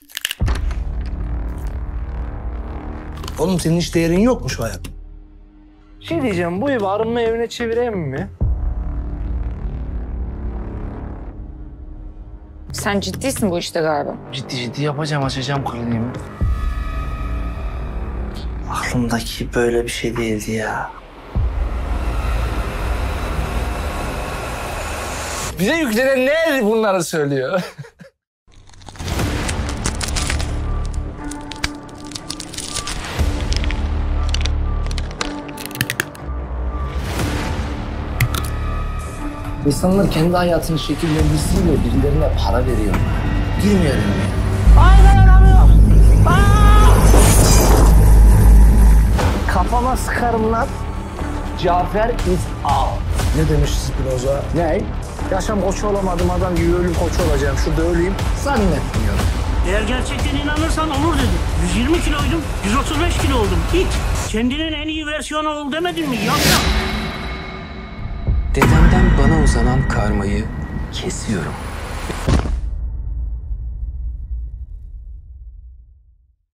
Oğlum senin hiç değerin yok mu şu hayat? Şey diyeceğim, bu evi arınma evine çevireyim mi? Sen ciddisin bu işte galiba. Ciddi yapacağım, açacağım kliniğimi. Aklımdaki böyle bir şey değildi ya. Bize yüklenen ne bunları söylüyor? İnsanlar kendi hayatını şekillendirsin diye birilerine para veriyor. Girmeyelim ya. Ay dayanamıyorum. Kafama sıkarım lan. Cafer is out. Ne demiş Spinoza? Ne? Yaşam koçu olamadım adam gibi ölüm koçu olacağım. Şurada öleyim. Zannetmiyorum. Eğer gerçekten inanırsan olur dedim. 120 kiloydum, 135 kilo oldum. Git. Kendinin en iyi versiyonu ol demedin mi? Yapma. Dedemden bana uzanan karmayı kesiyorum.